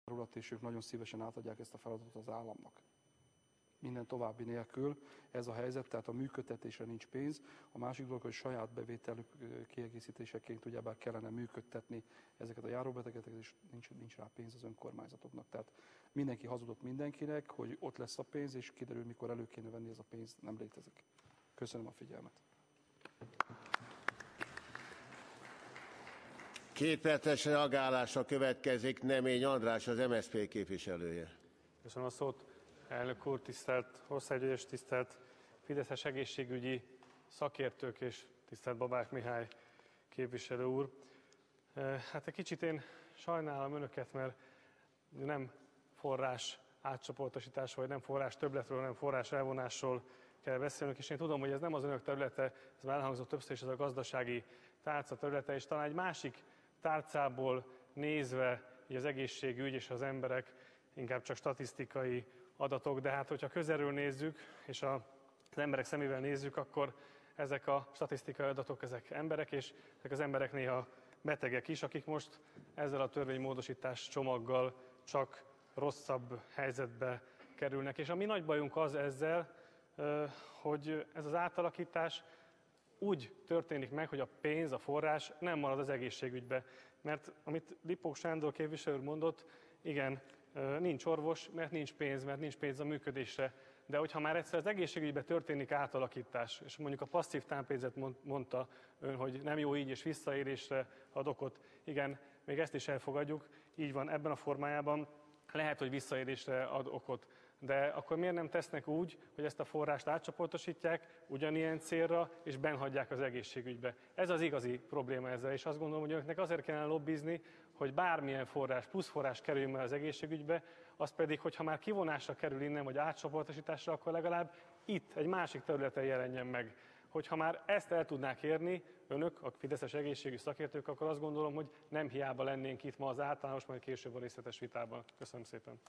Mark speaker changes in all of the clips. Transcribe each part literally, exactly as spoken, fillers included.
Speaker 1: járulat, és ők nagyon szívesen átadják ezt a feladatot az államnak. Minden további nélkül ez a helyzet, tehát a működtetésre nincs pénz. A másik dolog, hogy saját bevételük kiegészítéseként ugyebár kellene működtetni ezeket a járóbetegeket, és nincs, nincs rá pénz az önkormányzatoknak. Tehát mindenki hazudott mindenkinek, hogy ott lesz a pénz, és kiderül, mikor elő kéne venni, ez a pénz nem létezik. Köszönöm a figyelmet.
Speaker 2: Két perces reagálásra következik Nemény András, az em es zé pé képviselője.
Speaker 3: Köszönöm a szót. Elnök úr, tisztelt országgyűlés, tisztelt fideszes egészségügyi szakértők és tisztelt Babák Mihály képviselő úr. Hát egy kicsit én sajnálom önöket, mert nem forrás átcsoportosításról, vagy nem forrás többletről, hanem forrás elvonásról kell beszélnünk, és én tudom, hogy ez nem az önök területe, ez már elhangzott többször is, ez a gazdasági tárca területe, és talán egy másik tárcából nézve, így az egészségügy és az emberek inkább csak statisztikai adatok, de hát hogyha közelről nézzük, és a, az emberek szemével nézzük, akkor ezek a statisztikai adatok, ezek emberek, és ezek az emberek néha betegek is, akik most ezzel a törvénymódosítás csomaggal csak rosszabb helyzetbe kerülnek. És a mi nagy bajunk az ezzel, hogy ez az átalakítás úgy történik meg, hogy a pénz, a forrás nem marad az egészségügybe. Mert amit Lipók Sándor képviselő mondott, igen, nincs orvos, mert nincs pénz, mert nincs pénz a működésre. De hogyha már egyszer az egészségügyben történik átalakítás, és mondjuk a passzív támpénzet mondta ön, hogy nem jó így és visszaélésre ad okot, igen, még ezt is elfogadjuk, így van ebben a formájában, lehet, hogy visszaélésre ad okot. De akkor miért nem tesznek úgy, hogy ezt a forrást átcsoportosítják ugyanilyen célra, és benhagyják az egészségügybe? Ez az igazi probléma ezzel, és azt gondolom, hogy önöknek azért kellene lobbizni, hogy bármilyen forrás, plusz forrás kerüljön el az egészségügybe, az pedig, hogyha már kivonásra kerül innen, vagy átcsoportosításra, akkor legalább itt, egy másik területen jelenjen meg. Hogyha már ezt el tudnák érni, önök, a fideszes egészségügyi szakértők, akkor azt gondolom, hogy nem hiába lennénk itt ma az általános, majd később a részletes vitában. Köszönöm szépen.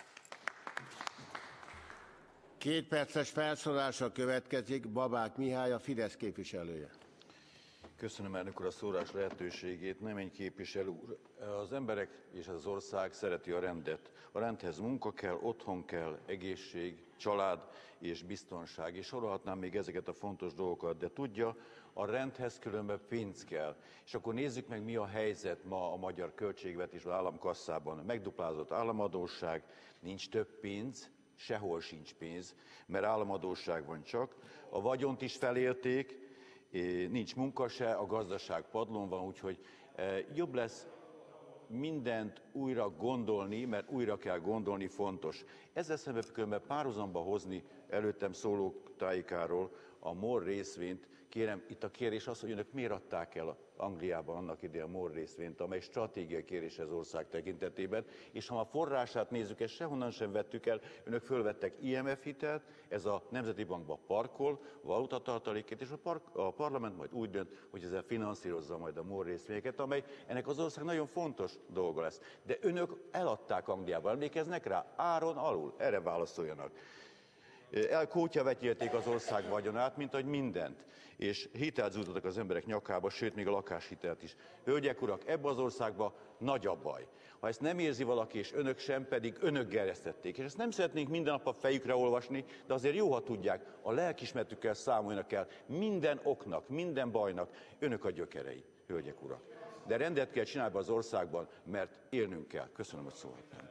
Speaker 2: Két perces felszólalásra következik Babák Mihály, a Fidesz képviselője.
Speaker 4: Köszönöm, elnök úr, a szólás lehetőségét. Nemény képviselő úr, az emberek és az ország szereti a rendet. A rendhez munka kell, otthon kell, egészség, család és biztonság. És sorolhatnám még ezeket a fontos dolgokat, de tudja, a rendhez különben pénz kell. És akkor nézzük meg, mi a helyzet ma a magyar költségvetésben, államkasszában. Megduplázott államadósság, nincs több pénz, sehol sincs pénz, mert államadósság van csak. A vagyont is felélték, nincs munka se, a gazdaság padlón van, úgyhogy jobb lesz mindent újra gondolni, mert újra kell gondolni, fontos. Ezzel szemben különben párhuzamba hozni előttem szólók tájikáról a MOL részvényt. Kérem, itt a kérés az, hogy önök miért adták el Angliában annak idején a MOL részvényt, amely stratégiai kérés az ország tekintetében, és ha a forrását nézzük, ezt sehonnan sem vettük el, önök fölvettek i em ef hitelt, ez a Nemzeti Bankba parkol, valutatartalékét, és a, park, a parlament majd úgy dönt, hogy ezzel finanszírozza majd a MOL részvényeket, amely ennek az ország nagyon fontos dolga lesz. De önök eladták Angliában, emlékeznek rá? Áron alul, erre válaszoljanak. Elkótyavetélték az ország vagyonát, mint ahogy mindent, és hitelt zúdultak az emberek nyakába, sőt, még a lakáshitelt is. Hölgyek, urak, ebbe az országba nagy a baj. Ha ezt nem érzi valaki, és önök sem, pedig önök gerjesztették. És ezt nem szeretnénk minden nap a fejükre olvasni, de azért jó, ha tudják, a lelkismertükkel számoljanak el minden oknak, minden bajnak. Önök a gyökerei, hölgyek, urak. De rendet kell csinálni az országban, mert élnünk kell. Köszönöm, hogy szólhattam.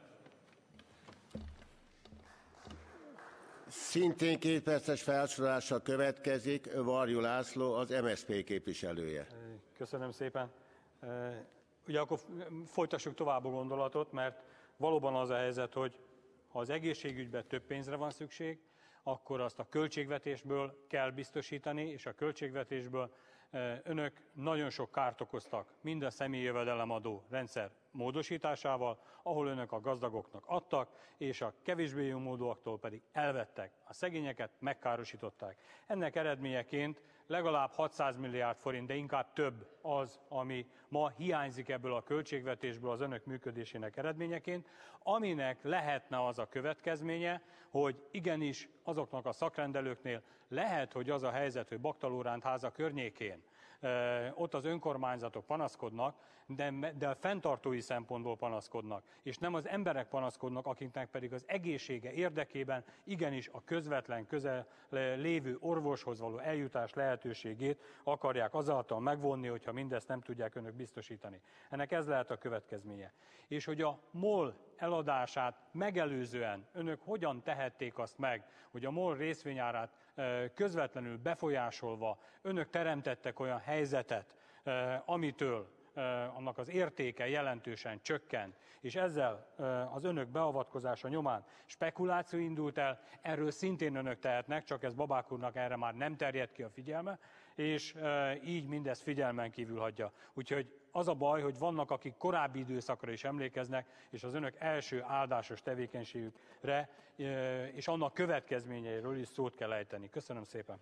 Speaker 2: Szintén két perces felszólalással következik Varjú László, az em es zé pé képviselője.
Speaker 5: Köszönöm szépen. Ugye akkor folytassuk tovább a gondolatot, mert valóban az a helyzet, hogy ha az egészségügyben több pénzre van szükség, akkor azt a költségvetésből kell biztosítani, és a költségvetésből önök nagyon sok kárt okoztak, mind a személyi jövedelemadó rendszer módosításával, ahol önök a gazdagoknak adtak, és a kevésbé jó módúaktól pedig elvettek. A szegényeket megkárosították. Ennek eredményeként legalább hatszáz milliárd forint, de inkább több az, ami ma hiányzik ebből a költségvetésből az önök működésének eredményeként, aminek lehetne az a következménye, hogy igenis azoknak a szakrendelőknél lehet, hogy az a helyzet, hogy Baktalóránt háza környékén ott az önkormányzatok panaszkodnak, de, de a fenntartói szempontból panaszkodnak, és nem az emberek panaszkodnak, akiknek pedig az egészsége érdekében igenis a közvetlen közel lévő orvoshoz való eljutás lehetőségét akarják azáltal megvonni, hogyha mindezt nem tudják önök biztosítani. Ennek ez lehet a következménye. És hogy a MOL eladását megelőzően önök hogyan tehették azt meg, hogy a MOL részvényárát közvetlenül befolyásolva önök teremtettek olyan helyzetet, amitől annak az értéke jelentősen csökkent, és ezzel az önök beavatkozása nyomán spekuláció indult el, erről szintén önök tehetnek, csak ez Babák úrnak erre már nem terjed ki a figyelme, és így mindezt figyelmen kívül hagyja. Úgyhogy az a baj, hogy vannak, akik korábbi időszakra is emlékeznek, és az önök első áldásos tevékenységükre és annak következményeiről is szót kell ejteni. Köszönöm szépen.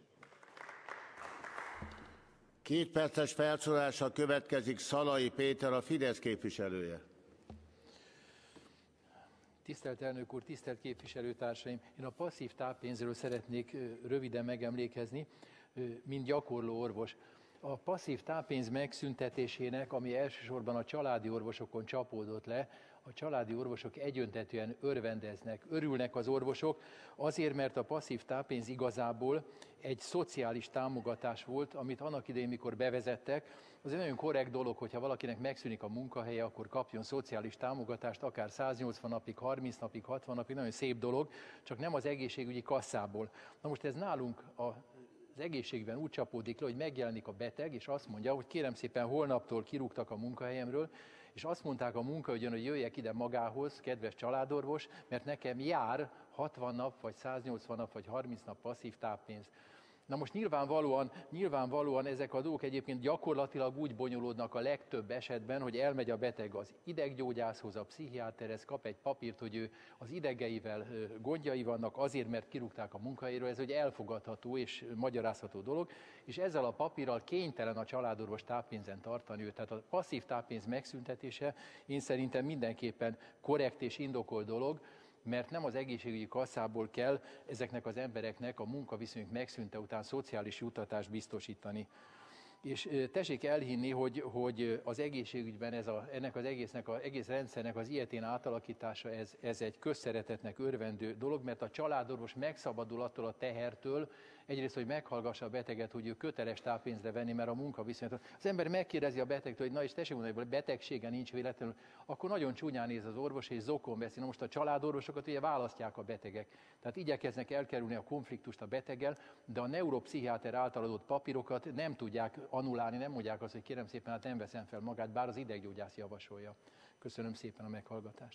Speaker 2: Két perces felszólalással következik Szalai Péter, a Fidesz képviselője.
Speaker 6: Tisztelt elnök úr, tisztelt képviselőtársaim! Én a passzív táppénzről szeretnék röviden megemlékezni, mint gyakorló orvos. A passzív táppénz megszüntetésének, ami elsősorban a családi orvosokon csapódott le, a családi orvosok egyöntetűen örvendeznek, örülnek az orvosok, azért, mert a passzív táppénz igazából egy szociális támogatás volt, amit annak idején, mikor bevezettek, az egy nagyon korrekt dolog, hogyha valakinek megszűnik a munkahelye, akkor kapjon szociális támogatást, akár száznyolcvan napig, harminc napig, hatvan napig, nagyon szép dolog, csak nem az egészségügyi kasszából. Na most ez nálunk a az egészségben úgy csapódik le, hogy megjelenik a beteg, és azt mondja, hogy kérem szépen, holnaptól kirúgtak a munkahelyemről, és azt mondták a munkahogyon, hogy jöjjek ide magához, kedves családorvos, mert nekem jár hatvan nap, vagy száznyolcvan nap, vagy harminc nap passzív táppénz. Na most nyilvánvalóan, nyilvánvalóan ezek a dolgok egyébként gyakorlatilag úgy bonyolódnak a legtöbb esetben, hogy elmegy a beteg az ideggyógyászhoz, a pszichiáterhez, kap egy papírt, hogy ő az idegeivel gondjai vannak, azért, mert kirúgták a munkahelyéről, ez egy elfogadható és magyarázható dolog, és ezzel a papírral kénytelen a családorvos táppénzen tartani őt. Tehát a passzív táppénz megszüntetése én szerintem mindenképpen korrekt és indokolt dolog, mert nem az egészségügyi kasszából kell ezeknek az embereknek a munkaviszonyuk megszűnte után szociális juttatást biztosítani. És tessék elhinni, hogy, hogy az egészségügyben ez a, ennek az egésznek, az egész rendszernek az ilyetén átalakítása, ez, ez egy közszeretetnek örvendő dolog, mert a családorvos megszabadul attól a tehertől, egyrészt, hogy meghallgassa a beteget, hogy ő köteles táppénzre venni, mert a munkaviszonyat. Az ember megkérdezi a betegtől, hogy na és tessék mondani, hogy betegsége nincs véletlenül, akkor nagyon csúnyán néz az orvos, és zokon veszi. Na most a családorvosokat ugye választják a betegek. Tehát igyekeznek elkerülni a konfliktust a beteggel, de a neuropszichiáter által adott papírokat nem tudják annulálni, nem mondják azt, hogy kérem szépen, hát nem veszem fel magát, bár az ideggyógyász javasolja. Köszönöm szépen a meghallgatást.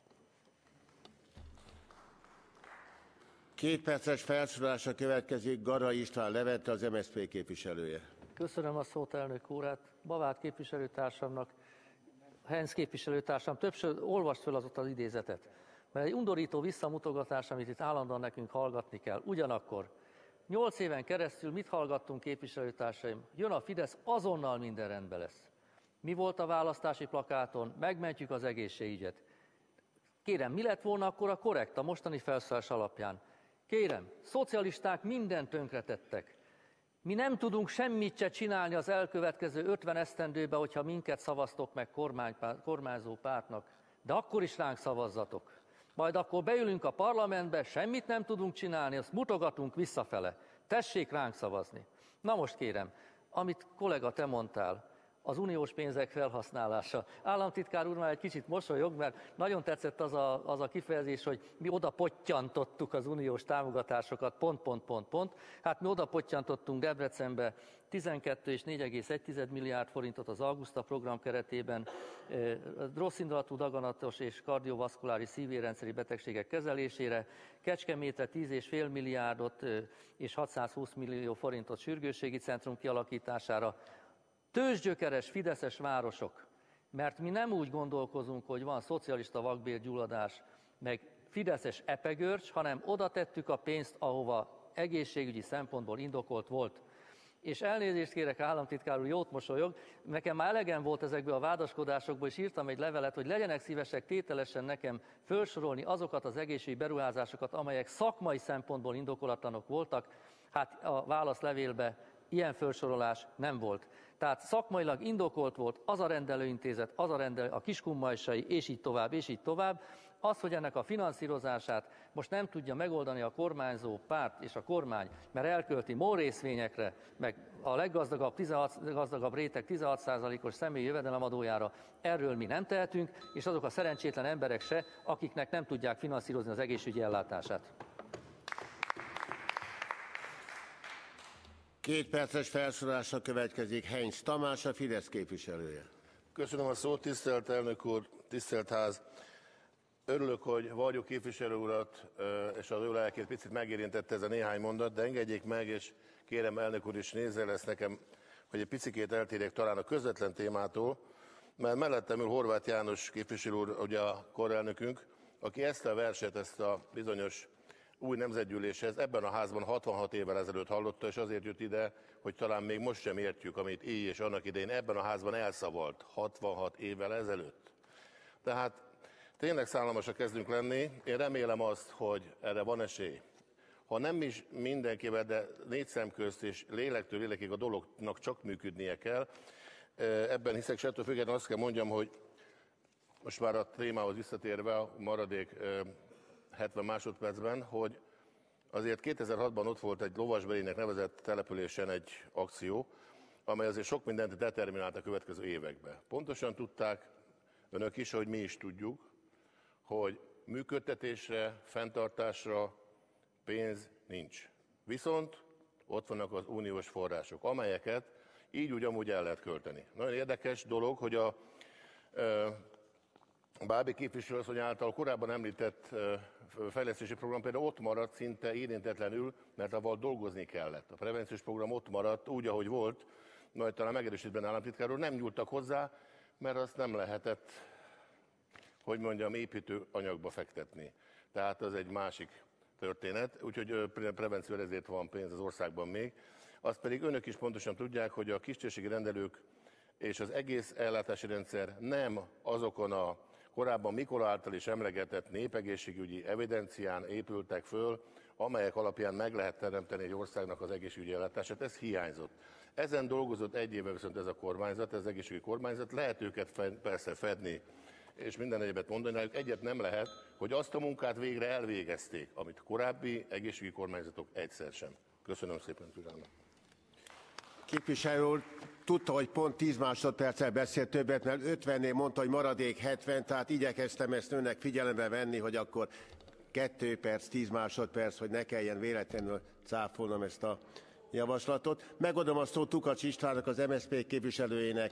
Speaker 2: Két perces felszólalásra következik Garai István Levente, az em es zé pé képviselője.
Speaker 7: Köszönöm a szót, elnök úr. Hát Bavát képviselőtársamnak, Hens képviselőtársam többször olvast föl azot az idézetet. Mert egy undorító visszamutogatás, amit itt állandóan nekünk hallgatni kell. Ugyanakkor nyolc éven keresztül mit hallgattunk, képviselőtársaim? Jön a Fidesz, azonnal minden rendben lesz. Mi volt a választási plakáton? Megmentjük az egészségügyet. Kérem, mi lett volna akkor a korrekt a mostani felszólás alapján? Kérem, szocialisták mindent tönkretettek. Mi nem tudunk semmit se csinálni az elkövetkező ötven esztendőben, hogyha minket szavaztok meg kormányzó pártnak, de akkor is ránk szavazzatok. Majd akkor beülünk a parlamentbe, semmit nem tudunk csinálni, azt mutogatunk visszafele. Tessék ránk szavazni. Na most kérem, amit kollega te mondtál, az uniós pénzek felhasználása. Államtitkár úr már egy kicsit mosolyog, mert nagyon tetszett az a, az a kifejezés, hogy mi oda pottyantottuk az uniós támogatásokat, pont, pont, pont, pont. Hát mi oda pottyantottunk Debrecenbe tizenkettő és négy egész egy milliárd forintot az Augusta program keretében, rosszindulatú daganatos és kardiovaszkuláris szívérendszeri betegségek kezelésére, Kecskemétre tíz egész öt milliárdot és hatszázhúsz millió forintot sürgősségi centrum kialakítására. Tőzsgyökeres fideszes városok, mert mi nem úgy gondolkozunk, hogy van szocialista vakbélgyulladás, meg fideszes epegörcs, hanem oda tettük a pénzt, ahova egészségügyi szempontból indokolt volt. És elnézést kérek, államtitkár úr, jót mosolyog, nekem már elegem volt ezekből a vádaskodásokból, és írtam egy levelet, hogy legyenek szívesek tételesen nekem felsorolni azokat az egészségügyi beruházásokat, amelyek szakmai szempontból indokolatlanok voltak. Hát a válaszlevélben ilyen felsorolás nem volt. Tehát szakmailag indokolt volt az a rendelőintézet, az a rendelő, a Kiskunmajsai, és így tovább, és így tovább. Az, hogy ennek a finanszírozását most nem tudja megoldani a kormányzó párt és a kormány, mert elkölti MOL részvényekre, meg a leggazdagabb, tizenhat gazdagabb réteg tizenhat százalékos személyi jövedelemadójára, erről mi nem tehetünk, és azok a szerencsétlen emberek se, akiknek nem tudják finanszírozni az egészségügyi ellátását.
Speaker 2: Két perces felszólalásra következik Heinz Tamás, a Fidesz képviselője.
Speaker 8: Köszönöm a szót, tisztelt elnök úr, tisztelt ház! Örülök, hogy Varjú képviselő urat és az ő lelkét picit megérintette ez a néhány mondat, de engedjék meg, és kérem elnök úr is nézze lesz nekem, hogy egy picikét eltérjek talán a közvetlen témától, mert mellettem ül Horváth János képviselő úr, ugye a korelnökünk, aki ezt a verset, ezt a bizonyos új nemzetgyűléshez ebben a házban hatvanhat évvel ezelőtt hallotta, és azért jött ide, hogy talán még most sem értjük, amit így és annak idején ebben a házban elszavalt hatvanhat évvel ezelőtt. Tehát tényleg szállalmasak kezdünk lenni. Én remélem azt, hogy erre van esély. Ha nem is mindenkivel, de négy szem közt és lélektől lélekig a dolognak csak működnie kell. Ebben hiszek, se ettől függetlenül azt kell mondjam, hogy most már a témához visszatérve a maradék hetven másodpercben, hogy azért kétezer-hatban ott volt egy Lovasberének nevezett településen egy akció, amely azért sok mindent determinált a következő években. Pontosan tudták önök is, hogy mi is tudjuk, hogy működtetésre, fenntartásra pénz nincs. Viszont ott vannak az uniós források, amelyeket így úgy amúgy el lehet költeni. Nagyon érdekes dolog, hogy a e, Bábi képviselőasszony által korábban említett e, fejlesztési program például ott maradt szinte érintetlenül, mert avval dolgozni kellett. A prevenciós program ott maradt úgy, ahogy volt, majd talán megerősítben államtitkár úr, nem nyúltak hozzá, mert azt nem lehetett, hogy mondjam, építő anyagba fektetni. Tehát az egy másik történet, úgyhogy prevencióra ezért van pénz az országban még. Azt pedig önök is pontosan tudják, hogy a kistérségi rendelők és az egész ellátási rendszer nem azokon a korábban Mikola által is emlegetett népegészségügyi evidencián épültek föl, amelyek alapján meg lehet teremteni egy országnak az egészségügyi ellátását. Ez hiányzott. Ezen dolgozott egy éve viszont ez a kormányzat, ez az egészségügyi kormányzat. Lehet őket fed, persze fedni, és minden egyebet mondani, rájuk egyet nem lehet, hogy azt a munkát végre elvégezték, amit korábbi egészségügyi kormányzatok egyszer sem. Köszönöm szépen, türelmet.
Speaker 2: Képviselő úr, tudta, hogy pont tíz másodperccel beszélt többet, mert ötvennél mondta, hogy maradék hetven, tehát igyekeztem ezt önnek figyelembe venni, hogy akkor kettő perc, tíz másodperc, hogy ne kelljen véletlenül cáfolnom ezt a javaslatot. Megadom a szót Tukacs Istvánnak, az em es zé pé képviselőjének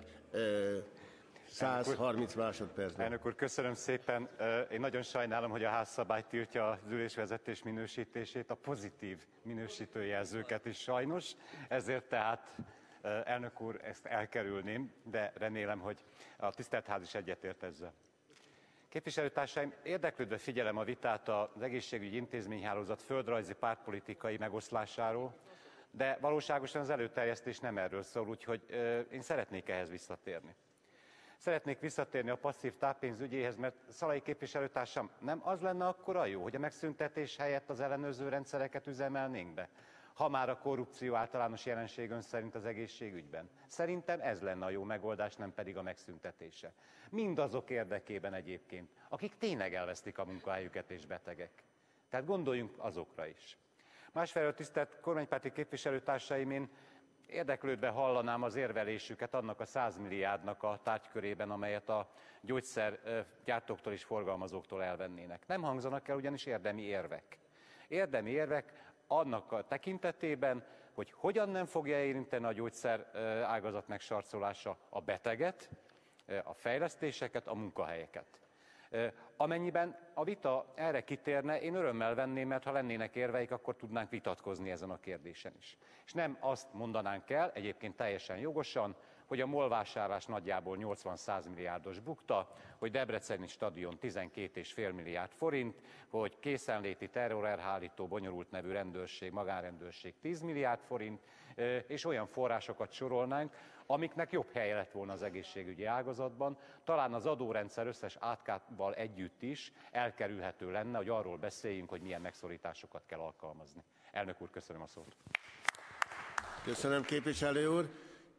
Speaker 2: száz harminc másodpercben.
Speaker 9: Elnök úr, köszönöm szépen. Én nagyon sajnálom, hogy a házszabály tiltja az ülésvezetés minősítését, a pozitív minősítőjelzőket is sajnos. Ezért tehát, elnök úr, ezt elkerülném, de remélem, hogy a tisztelt ház is egyetért ezzel. Képviselőtársaim, érdeklődve figyelem a vitát az egészségügyi intézményhálózat földrajzi pártpolitikai megoszlásáról, de valóságosan az előterjesztés nem erről szól, úgyhogy én szeretnék ehhez visszatérni. Szeretnék visszatérni a passzív táppénz ügyéhez, mert Szalai képviselőtársam, nem az lenne akkor a jó, hogy a megszüntetés helyett az ellenőrző rendszereket üzemelnénk be? Ha már a korrupció általános jelenség ön szerint az egészségügyben. Szerintem ez lenne a jó megoldás, nem pedig a megszüntetése. Mindazok érdekében egyébként, akik tényleg elvesztik a munkahelyüket és betegek. Tehát gondoljunk azokra is. Másfelől tisztelt kormánypárti képviselőtársaim, én érdeklődve hallanám az érvelésüket annak a száz milliárdnak a tárgykörében, amelyet a gyógyszergyártóktól és forgalmazóktól elvennének. Nem hangzanak el ugyanis érdemi érvek. Érdemi érvek annak a tekintetében, hogy hogyan nem fogja érinteni a gyógyszer ágazat megsarcolása a beteget, a fejlesztéseket, a munkahelyeket. Amennyiben a vita erre kitérne, én örömmel venném, mert ha lennének érveik, akkor tudnánk vitatkozni ezen a kérdésen is. És nem azt mondanánk el, egyébként teljesen jogosan, hogy a MOL vásárlás nagyjából nyolcvan-száz milliárdos bukta, hogy Debreceni stadion tizenkét egész öt milliárd forint, hogy készenléti terrorelhárító bonyolult nevű rendőrség, magánrendőrség tíz milliárd forint, és olyan forrásokat sorolnánk, amiknek jobb helye lett volna az egészségügyi ágazatban. Talán az adórendszer összes átkával együtt is elkerülhető lenne, hogy arról beszéljünk, hogy milyen megszorításokat kell alkalmazni. Elnök úr, köszönöm a szót.
Speaker 2: Köszönöm, képviselő úr.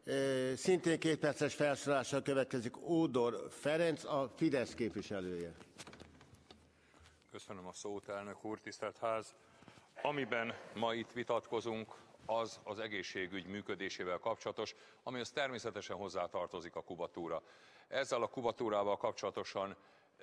Speaker 2: Szintén két perces felszólalással következik Ódor Ferenc, a Fidesz képviselője.
Speaker 10: Köszönöm a szót, elnök úr, tisztelt ház! Amiben ma itt vitatkozunk, az az egészségügy működésével kapcsolatos, amihez természetesen hozzátartozik a kubatúra. Ezzel a kubatúrával kapcsolatosan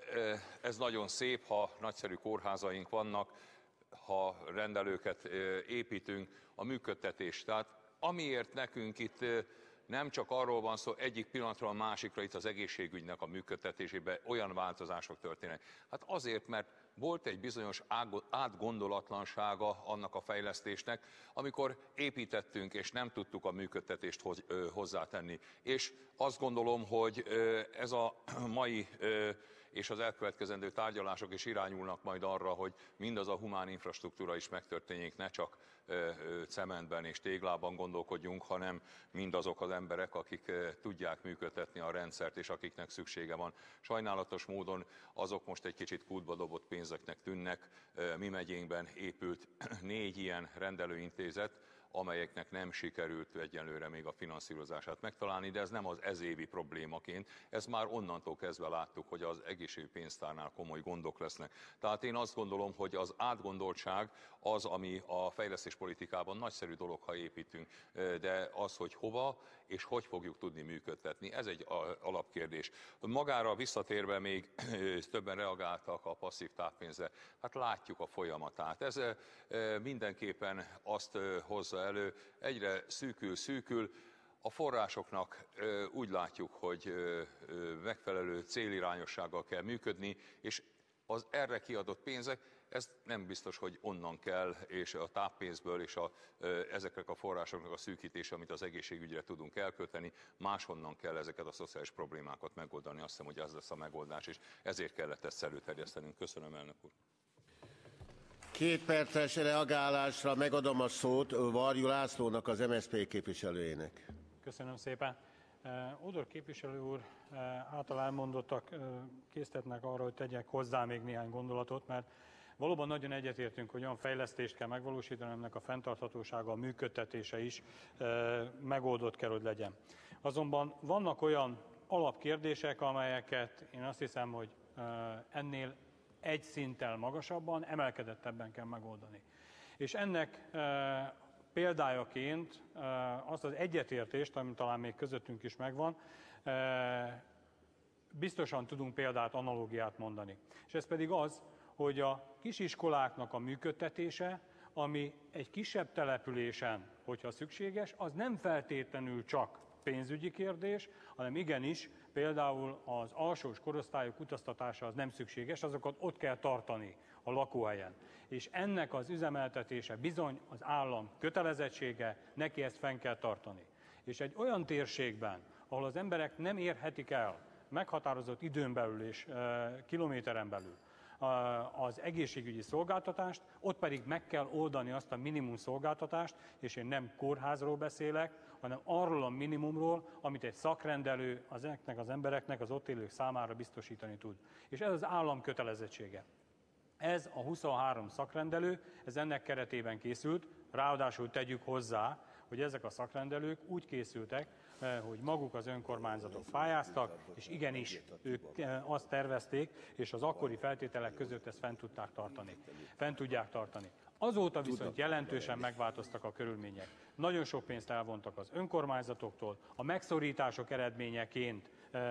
Speaker 10: ez nagyon szép, ha nagyszerű kórházaink vannak, ha rendelőket építünk, a működtetés. Tehát amiért nekünk itt nem csak arról van szó, egyik pillanatról a másikra itt az egészségügynek a működtetésében olyan változások történnek. Hát azért, mert volt egy bizonyos átgondolatlansága annak a fejlesztésnek, amikor építettünk, és nem tudtuk a működtetést hozzátenni. És azt gondolom, hogy ez a mai és az elkövetkezendő tárgyalások is irányulnak majd arra, hogy mindaz a humán infrastruktúra is megtörténjék, ne csak cementben és téglában gondolkodjunk, hanem mindazok az emberek, akik tudják működtetni a rendszert, és akiknek szüksége van. Sajnálatos módon azok most egy kicsit kútba dobott pénzeknek tűnnek. Mi megyénkben épült négy ilyen rendelőintézet, amelyeknek nem sikerült egyelőre még a finanszírozását megtalálni, de ez nem az ezévi problémaként, ez már onnantól kezdve láttuk, hogy az egészségügypénztárnál komoly gondok lesznek. Tehát én azt gondolom, hogy az átgondoltság az, ami a fejlesztéspolitikában nagyszerű dolog, ha építünk, de az, hogy hova és hogy fogjuk tudni működtetni, ez egy alapkérdés. Magára visszatérve még többen reagáltak a passzív táppénzre, hát látjuk a folyamatát. Ez mindenképpen azt hozza elő, egyre szűkül-szűkül, a forrásoknak úgy látjuk, hogy megfelelő célirányossággal kell működni, és az erre kiadott pénzek, ez nem biztos, hogy onnan kell, és a táppénzből és a, ezeknek a forrásoknak a szűkítése, amit az egészségügyre tudunk elkölteni, máshonnan kell ezeket a szociális problémákat megoldani. Azt hiszem, hogy ez lesz a megoldás, és ezért kellett ezt előterjesztenünk. Köszönöm, elnök úr.
Speaker 2: Két perces reagálásra megadom a szót Varjú Lászlónak, az em es zé pé képviselőjének.
Speaker 5: Köszönöm szépen. Ódor képviselő úr által elmondottak késztetnek arra, hogy tegyek hozzá még néhány gondolatot, mert valóban nagyon egyetértünk, hogy olyan fejlesztést kell megvalósítani, aminek a fenntarthatósága, a működtetése is megoldott kell, hogy legyen. Azonban vannak olyan alapkérdések, amelyeket én azt hiszem, hogy ennél egy szinttel magasabban, emelkedettebben kell megoldani. És ennek e, példájaként e, azt az egyetértést, ami talán még közöttünk is megvan, e, biztosan tudunk példát, analógiát mondani. És ez pedig az, hogy a kisiskoláknak a működtetése, ami egy kisebb településen, hogyha szükséges, az nem feltétlenül csak pénzügyi kérdés, hanem igenis például az alsós korosztályok utaztatása az nem szükséges, azokat ott kell tartani a lakóhelyen. És ennek az üzemeltetése bizony az állam kötelezettsége, neki ezt fenn kell tartani. És egy olyan térségben, ahol az emberek nem érhetik el meghatározott időn belül és e, kilométeren belül az egészségügyi szolgáltatást, ott pedig meg kell oldani azt a minimum szolgáltatást, és én nem kórházról beszélek, hanem arról a minimumról, amit egy szakrendelő ezeknek az embereknek, az ott élők számára biztosítani tud. És ez az állam kötelezettsége. Ez a huszonhárom szakrendelő, ez ennek keretében készült, ráadásul tegyük hozzá, hogy ezek a szakrendelők úgy készültek, hogy maguk az önkormányzatok pályáztak, és igenis ők azt tervezték, és az akkori feltételek között ezt fent tudták tartani. Fent tudják tartani. Azóta viszont jelentősen megváltoztak a körülmények. Nagyon sok pénzt elvontak az önkormányzatoktól, a megszorítások eredményeként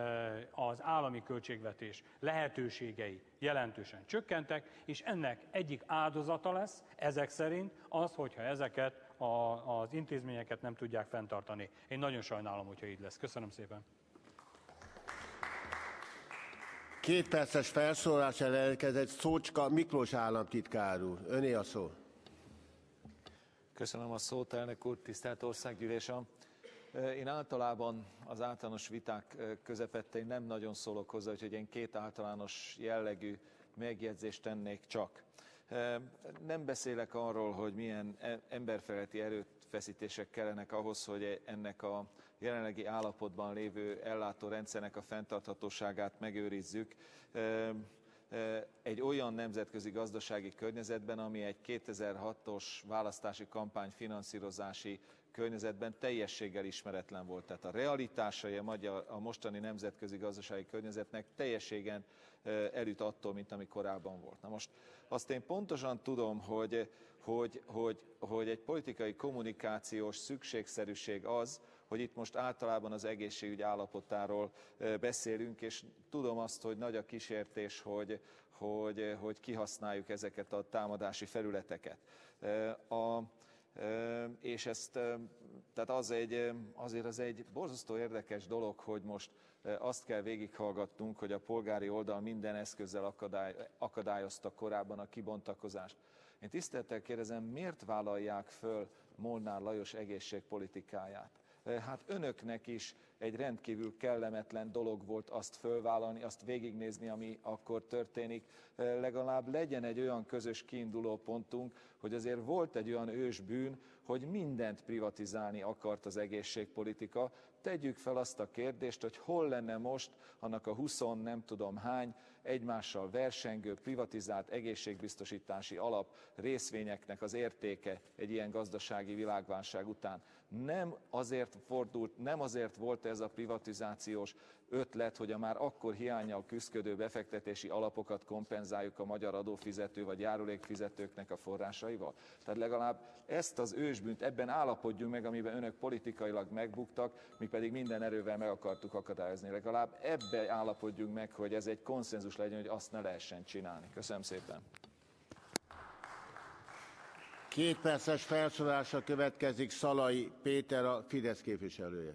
Speaker 5: az állami költségvetés lehetőségei jelentősen csökkentek, és ennek egyik áldozata lesz, ezek szerint az, hogyha ezeket a, az intézményeket nem tudják fenntartani. Én nagyon sajnálom, hogyha így lesz. Köszönöm szépen.
Speaker 2: Két perces felszólás elérkezett Szócska Miklós államtitkár úr. Öné a szó.
Speaker 11: Köszönöm a szót, elnök úr, tisztelt országgyűlésem. Én általában az általános viták közepette nem nagyon szólok hozzá, úgyhogy én két általános jellegű megjegyzést tennék csak. Nem beszélek arról, hogy milyen emberfeletti erőfeszítések kellenek ahhoz, hogy ennek a jelenlegi állapotban lévő ellátórendszernek a fenntarthatóságát megőrizzük. egy olyan nemzetközi gazdasági környezetben, ami egy kétezer-hatos választási kampány finanszírozási környezetben teljességgel ismeretlen volt. Tehát a realitásai a, magyar, a mostani nemzetközi gazdasági környezetnek teljességen elüt attól, mint ami korábban volt. Na most azt én pontosan tudom, hogy, hogy, hogy, hogy egy politikai kommunikációs szükségszerűség az, hogy itt most általában az egészségügy állapotáról beszélünk, és tudom azt, hogy nagy a kísértés, hogy, hogy, hogy kihasználjuk ezeket a támadási felületeket. A, és ezt, tehát az egy, azért az egy borzasztó érdekes dolog, hogy most azt kell végighallgatnunk, hogy a polgári oldal minden eszközzel akadály, akadályozta korábban a kibontakozást. Én tisztelettel kérdezem, miért vállalják föl Molnár Lajos egészségpolitikáját? Hát önöknek is egy rendkívül kellemetlen dolog volt azt fölvállalni, azt végignézni, ami akkor történik. Legalább legyen egy olyan közös kiinduló pontunk, hogy azért volt egy olyan ősbűn, hogy mindent privatizálni akart az egészségpolitika. Tegyük fel azt a kérdést, hogy hol lenne most annak a huszon nem tudom hány egymással versengő, privatizált egészségbiztosítási alap részvényeknek az értéke egy ilyen gazdasági világválság után. Nem azért fordult, nem azért volt ez a privatizációs ötlet, hogy a már akkor hiánnyal küszködő befektetési alapokat kompenzáljuk a magyar adófizető vagy járulékfizetőknek a forrásaival. Tehát legalább ezt az ősbűnt, ebben állapodjunk meg, amiben önök politikailag megbuktak, mi pedig minden erővel meg akartuk akadályozni. Legalább ebbe állapodjunk meg, hogy ez egy konszenzus legyen, hogy azt ne lehessen csinálni. Köszönöm szépen.
Speaker 2: Két perces felszólalásra következik Szalai Péter, a Fidesz képviselője.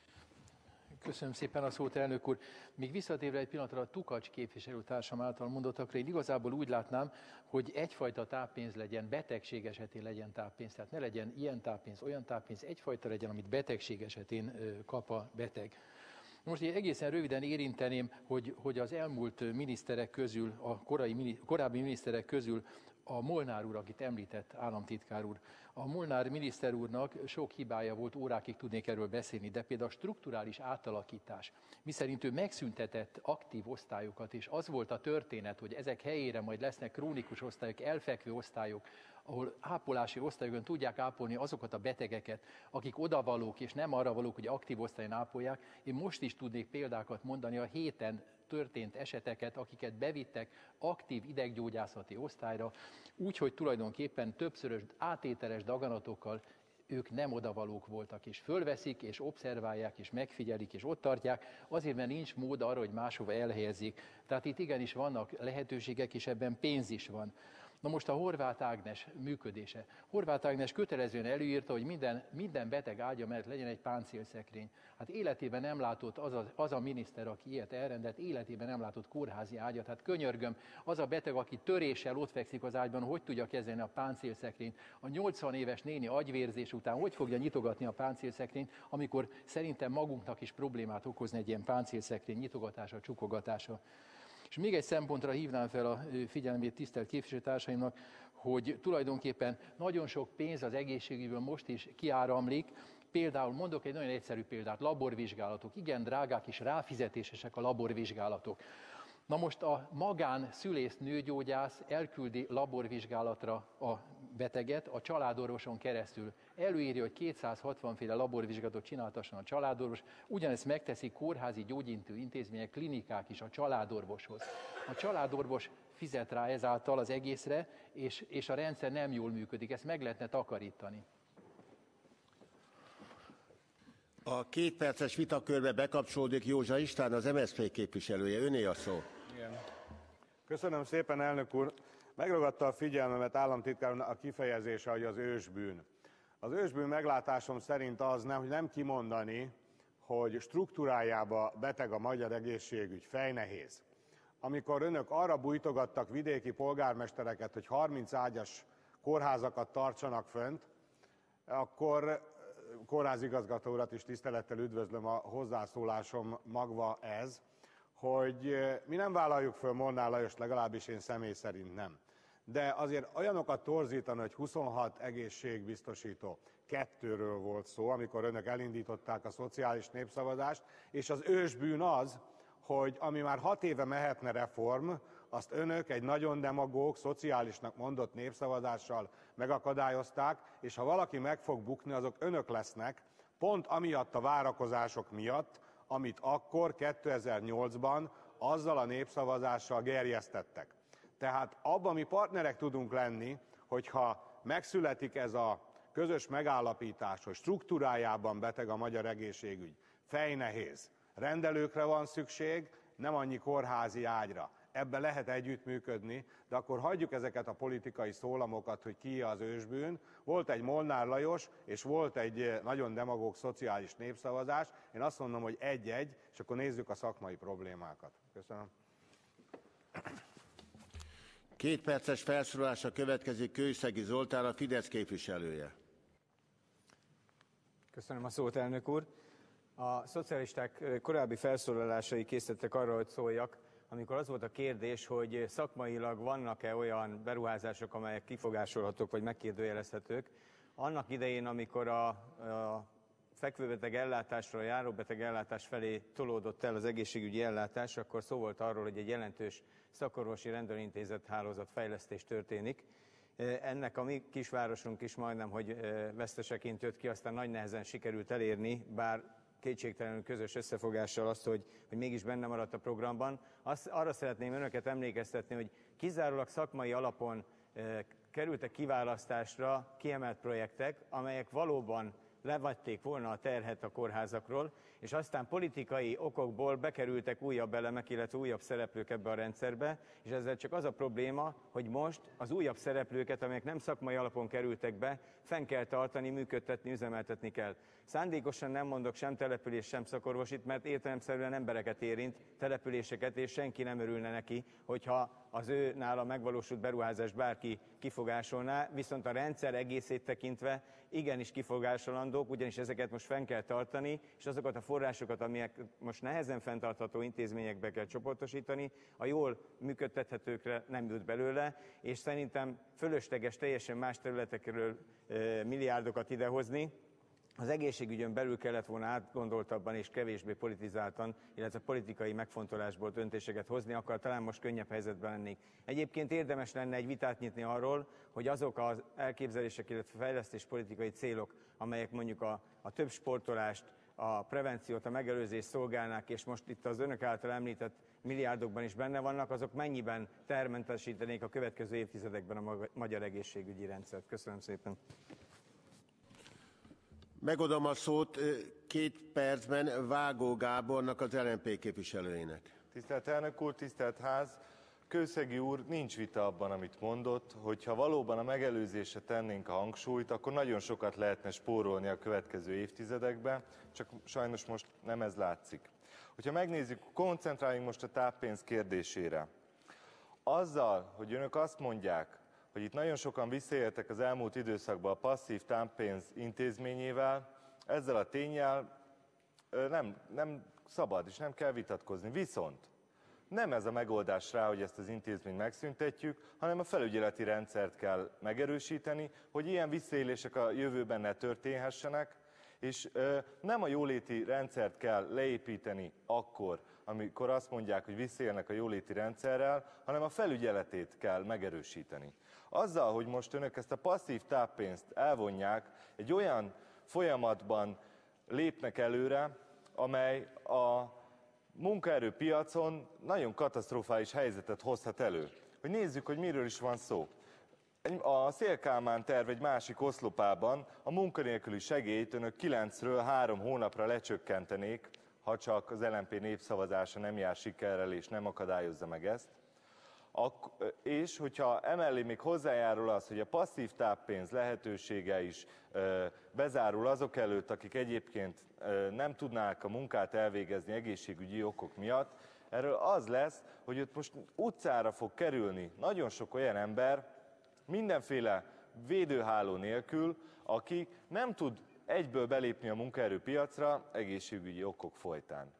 Speaker 6: Köszönöm szépen a szót, elnök úr. Még visszatérve egy pillanatra a Tukacs képviselőtársam által mondottakra, én igazából úgy látnám, hogy egyfajta táppénz legyen, betegség esetén legyen táppénz. Tehát ne legyen ilyen táppénz, olyan táppénz, egyfajta legyen, amit betegség esetén kap a beteg. Most én egészen röviden érinteném, hogy, hogy az elmúlt miniszterek közül, a korai, korábbi miniszterek közül a Molnár úr, akit említett, államtitkár úr, a Molnár miniszter úrnak sok hibája volt, órákig tudnék erről beszélni, de például a strukturális átalakítás, miszerint ő megszüntetett aktív osztályokat, és az volt a történet, hogy ezek helyére majd lesznek krónikus osztályok, elfekvő osztályok, ahol ápolási osztályokon tudják ápolni azokat a betegeket, akik odavalók, és nem arra valók, hogy aktív osztályon ápolják. Én most is tudnék példákat mondani a héten történt eseteket, akiket bevittek aktív ideggyógyászati osztályra, úgyhogy tulajdonképpen többszörös átételes daganatokkal ők nem odavalók voltak, és fölveszik, és obszerválják, és megfigyelik, és ott tartják, azért, mert nincs mód arra, hogy máshova elhelyezzék. Tehát itt igenis vannak lehetőségek, és ebben pénz is van. Na most a Horváth Ágnes működése. Horváth Ágnes kötelezően előírta, hogy minden, minden beteg ágya mellett legyen egy páncélszekrény. Hát életében nem látott az a, az a miniszter, aki ilyet elrendelt, életében nem látott kórházi ágyat. Hát könyörgöm, az a beteg, aki töréssel ott fekszik az ágyban, hogy tudja kezelni a páncélszekrényt? A nyolcvan éves néni agyvérzés után hogy fogja nyitogatni a páncélszekrényt, amikor szerintem magunknak is problémát okozna egy ilyen páncélszekrény nyitogatása, csukogatása. És még egy szempontra hívnám fel a figyelmét tisztelt képviselőtársaimnak, hogy tulajdonképpen nagyon sok pénz az egészségügyből most is kiáramlik. Például mondok egy nagyon egyszerű példát, laborvizsgálatok. Igen, drágák és ráfizetésesek a laborvizsgálatok. Na most a magán szülész nőgyógyász elküldi laborvizsgálatra a beteget a családorvoson keresztül. Előírja, hogy kétszázhatvan féle laborvizsgálatot csináltasson a családorvos, ugyanezt megteszik kórházi gyógyintő intézmények, klinikák is a családorvoshoz. A családorvos fizet rá ezáltal az egészre, és, és a rendszer nem jól működik, ezt meg lehetne takarítani.
Speaker 2: A két perces vitakörbe bekapcsolódik Józsa István, az em es zé pé képviselője. Öné a szó.
Speaker 12: Igen. Köszönöm szépen, elnök úr. Megragadta a figyelmemet államtitkár a kifejezése, hogy az ősbűn. Az ősbűn meglátásom szerint az, nem, hogy nem kimondani, hogy struktúrájába beteg a magyar egészségügy, fejnehéz. Amikor önök arra bújtogattak vidéki polgármestereket, hogy harminc ágyas kórházakat tartsanak fönt, akkor kórházigazgató urat is tisztelettel üdvözlöm, a hozzászólásom magva ez, hogy mi nem vállaljuk föl Molnár Lajost, legalábbis én személy szerint nem. De azért olyanokat torzítani, hogy huszonhat egészségbiztosító, kettőről volt szó, amikor önök elindították a szociális népszavazást, és az ősbűn az, hogy ami már hat éve mehetne reform, azt önök egy nagyon demagóg, szociálisnak mondott népszavazással megakadályozták, és ha valaki meg fog bukni, azok önök lesznek, pont amiatt a várakozások miatt, amit akkor kétezer-nyolcban azzal a népszavazással gerjesztettek. Tehát abban mi partnerek tudunk lenni, hogyha megszületik ez a közös megállapítás, hogy struktúrájában beteg a magyar egészségügy, fejnehéz, rendelőkre van szükség, nem annyi kórházi ágyra. Ebben lehet együttműködni, de akkor hagyjuk ezeket a politikai szólamokat, hogy ki az ősbűn. Volt egy Molnár Lajos, és volt egy nagyon demagóg szociális népszavazás. Én azt mondom, hogy egy-egy, és akkor nézzük a szakmai problémákat. Köszönöm.
Speaker 2: Két perces felszólalásra következik Kőszegi Zoltán, a Fidesz képviselője.
Speaker 13: Köszönöm a szót, elnök úr. A szocialisták korábbi felszólalásai készítettek arra, hogy szóljak, amikor az volt a kérdés, hogy szakmailag vannak-e olyan beruházások, amelyek kifogásolhatók vagy megkérdőjelezhetők. Annak idején, amikor a, a fekvőbeteg ellátásra, a járóbeteg ellátás felé tolódott el az egészségügyi ellátás, akkor szó volt arról, hogy egy jelentős szakorvosi rendelőintézet hálózat fejlesztés történik. Ennek a mi kisvárosunk is majdnem, hogy veszteseként jött ki, aztán nagy nehezen sikerült elérni, bár kétségtelenül közös összefogással azt, hogy, hogy mégis benne maradt a programban. Azt, arra szeretném önöket emlékeztetni, hogy kizárólag szakmai alapon e, kerültek kiválasztásra kiemelt projektek, amelyek valóban levették volna a terhet a kórházakról, és aztán politikai okokból bekerültek újabb elemek, illetve újabb szereplők ebbe a rendszerbe, és ezzel csak az a probléma, hogy most az újabb szereplőket, amelyek nem szakmai alapon kerültek be, fenn kell tartani, működtetni, üzemeltetni kell. Szándékosan nem mondok sem település, sem szakorvosit, mert értelemszerűen embereket érint, településeket, és senki nem örülne neki, hogyha az ő nála megvalósult beruházást bárki kifogásolná, viszont a rendszer egészét tekintve igenis kifogásolandók, ugyanis ezeket most fenn kell tartani, és azokat a forrásokat, amelyek most nehezen fenntartható intézményekbe kell csoportosítani, a jól működtethetőkre nem jut belőle, és szerintem fölösleges teljesen más területekről e, milliárdokat idehozni. Az egészségügyön belül kellett volna átgondoltabban és kevésbé politizáltan, illetve politikai megfontolásból döntéseket hozni, akkor talán most könnyebb helyzetben lennénk. Egyébként érdemes lenne egy vitát nyitni arról, hogy azok az elképzelések, illetve fejlesztéspolitikai célok, amelyek mondjuk a, a több sportolást, a prevenciót, a megelőzést szolgálnák, és most itt az önök által említett milliárdokban is benne vannak, azok mennyiben tervmentesítenék a következő évtizedekben a magyar egészségügyi rendszert. Köszönöm szépen.
Speaker 2: Megadom a szót két percben Vágó Gábornak, az el en pé képviselőjének.
Speaker 14: Tisztelt elnök úr, tisztelt ház! Kőszegi úr, nincs vita abban, amit mondott, hogyha valóban a megelőzésre tennénk a hangsúlyt, akkor nagyon sokat lehetne spórolni a következő évtizedekben, csak sajnos most nem ez látszik. Hogyha megnézzük, koncentráljunk most a táppénz kérdésére. Azzal, hogy önök azt mondják, hogy itt nagyon sokan visszaéltek az elmúlt időszakban a passzív táppénz intézményével, ezzel a ténnyel nem, nem szabad és nem kell vitatkozni. Viszont nem ez a megoldás rá, hogy ezt az intézményt megszüntetjük, hanem a felügyeleti rendszert kell megerősíteni, hogy ilyen visszaélések a jövőben ne történhessenek, és nem a jóléti rendszert kell leépíteni akkor, amikor azt mondják, hogy visszaélnek a jóléti rendszerrel, hanem a felügyeletét kell megerősíteni. Azzal, hogy most önök ezt a passzív táppénzt elvonják, egy olyan folyamatban lépnek előre, amely a munkaerőpiacon nagyon katasztrofális helyzetet hozhat elő. Hogy nézzük, hogy miről is van szó. A Széll-Kálmán terv egy másik oszlopában a munkanélküli segélyt önök kilencről három hónapra lecsökkentenék, ha csak az el en pé népszavazása nem jár sikerrel és nem akadályozza meg ezt. Ak- és hogyha emellé még hozzájárul az, hogy a passzív táppénz lehetősége is ö, bezárul azok előtt, akik egyébként ö, nem tudnák a munkát elvégezni egészségügyi okok miatt, erről az lesz, hogy ott most utcára fog kerülni nagyon sok olyan ember, mindenféle védőháló nélkül, aki nem tud egyből belépni a munkaerőpiacra egészségügyi okok folytán.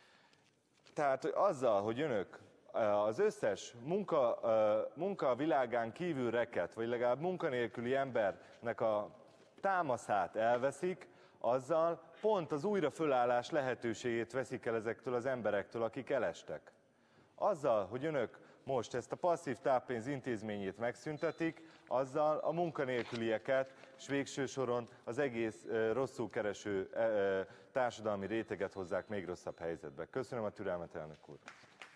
Speaker 14: Tehát azzal, hogy önök az összes munka, munka világán kívül rekedt, vagy legalább munkanélküli embernek a támaszát elveszik, azzal pont az újra fölállás lehetőségét veszik el ezektől az emberektől, akik elestek. Azzal, hogy önök most ezt a passzív táppénz intézményét megszüntetik, azzal a munkanélkülieket, és végső soron az egész uh, rosszul kereső uh, társadalmi réteget hozzák még rosszabb helyzetbe. Köszönöm a türelmet, elnök úr!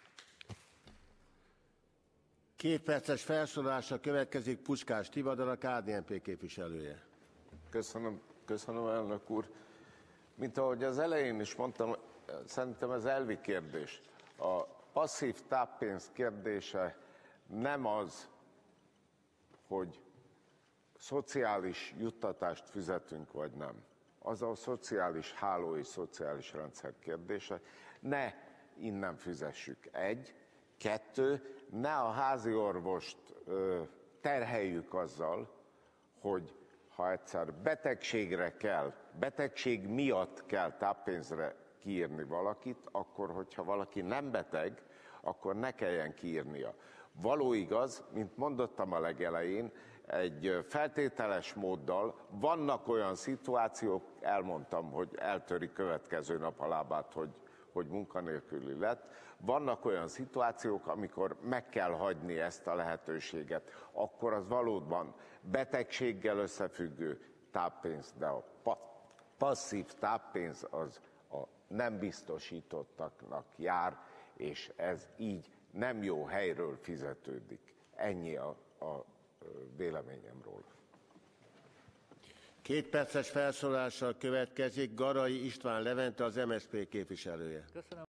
Speaker 2: Két perces felszólalása következik Puskás Tivadar, a ká dé en pé képviselője.
Speaker 15: Köszönöm, köszönöm, elnök úr. Mint ahogy az elején is mondtam, szerintem ez elvi kérdés. A passzív táppénz kérdése nem az, hogy szociális juttatást fizetünk, vagy nem. Az a szociális háló és szociális rendszer kérdése. Ne innen fizessük. Egy. Kettő. Ne a házi orvost ö, terheljük azzal, hogy ha egyszer betegségre kell, betegség miatt kell táppénzre kiírni valakit, akkor, hogyha valaki nem beteg, akkor ne kelljen kiírnia. Való igaz, mint mondottam a legelején, egy feltételes móddal vannak olyan szituációk, elmondtam, hogy eltöri következő nap a lábát, hogy, hogy munkanélküli lett, vannak olyan szituációk, amikor meg kell hagyni ezt a lehetőséget, akkor az valóban betegséggel összefüggő táppénz, de a pa- passzív táppénz az a nem biztosítottaknak jár, és ez így nem jó helyről fizetődik. Ennyi a, a véleményem róla.
Speaker 2: Két perces felszólalással következik Garai István Levente, az em es zé pé képviselője.
Speaker 7: Köszönöm.